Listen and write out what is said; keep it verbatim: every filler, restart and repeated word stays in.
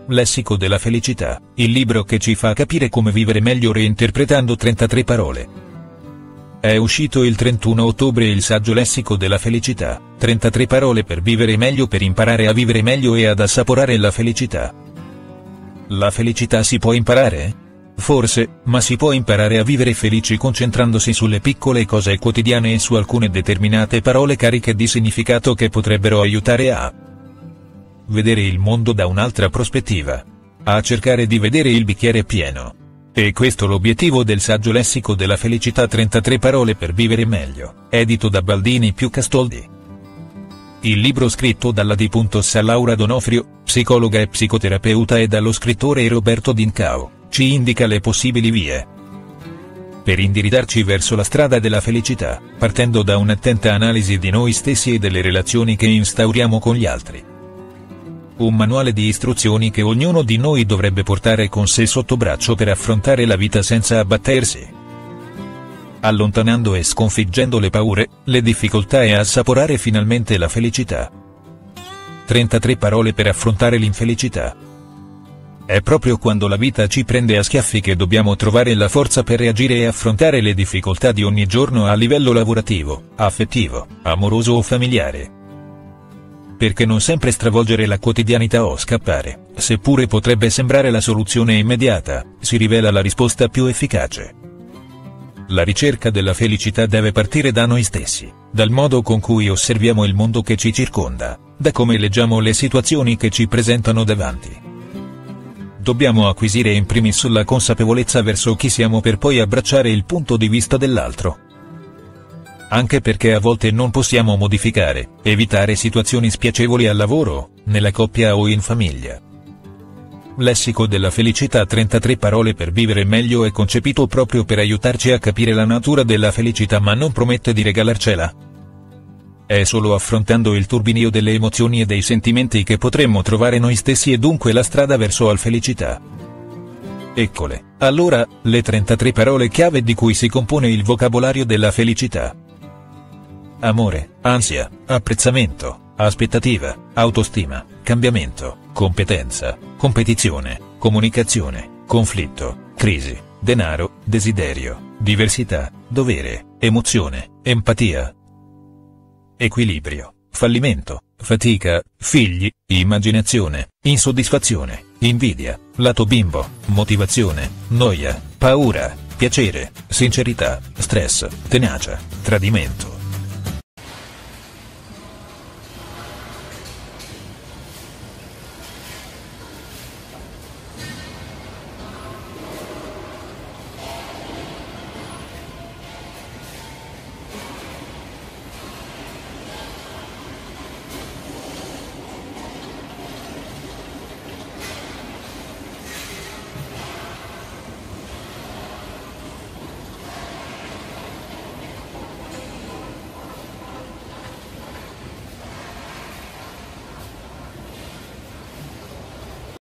Lessico della felicità, il libro che ci fa capire come vivere meglio reinterpretando trentatré parole. È uscito il trentuno ottobre il saggio Lessico della felicità, trentatré parole per vivere meglio, per imparare a vivere meglio e ad assaporare la felicità. La felicità si può imparare? Forse, ma si può imparare a vivere felici concentrandosi sulle piccole cose quotidiane e su alcune determinate parole cariche di significato che potrebbero aiutare a vedere il mondo da un'altra prospettiva, a cercare di vedere il bicchiere pieno. E questo l'obiettivo del saggio Lessico della felicità, trentatré parole per vivere meglio, edito da Baldini più Castoldi. Il libro, scritto dalla D. S. Laura Donofrio, psicologa e psicoterapeuta, e dallo scrittore Roberto D'Incao, ci indica le possibili vie per indirizzarci verso la strada della felicità, partendo da un'attenta analisi di noi stessi e delle relazioni che instauriamo con gli altri. Un manuale di istruzioni che ognuno di noi dovrebbe portare con sé sotto braccio per affrontare la vita senza abbattersi, allontanando e sconfiggendo le paure, le difficoltà, e assaporare finalmente la felicità. trentatré parole per affrontare l'infelicità. È proprio quando la vita ci prende a schiaffi che dobbiamo trovare la forza per reagire e affrontare le difficoltà di ogni giorno a livello lavorativo, affettivo, amoroso o familiare. Perché non sempre stravolgere la quotidianità o scappare, seppure potrebbe sembrare la soluzione immediata, si rivela la risposta più efficace. La ricerca della felicità deve partire da noi stessi, dal modo con cui osserviamo il mondo che ci circonda, da come leggiamo le situazioni che ci presentano davanti. Dobbiamo acquisire in primis la consapevolezza verso chi siamo, per poi abbracciare il punto di vista dell'altro. Anche perché a volte non possiamo modificare, evitare situazioni spiacevoli al lavoro, nella coppia o in famiglia. Lessico della felicità, trentatré parole per vivere meglio, è concepito proprio per aiutarci a capire la natura della felicità, ma non promette di regalarcela. È solo affrontando il turbinio delle emozioni e dei sentimenti che potremmo trovare noi stessi e dunque la strada verso la felicità. Eccole, allora, le trentatré parole chiave di cui si compone il vocabolario della felicità. Amore, ansia, apprezzamento, aspettativa, autostima, cambiamento, competenza, competizione, comunicazione, conflitto, crisi, denaro, desiderio, diversità, dovere, emozione, empatia, equilibrio, fallimento, fatica, figli, immaginazione, insoddisfazione, invidia, lato bimbo, motivazione, noia, paura, piacere, sincerità, stress, tenacia, tradimento.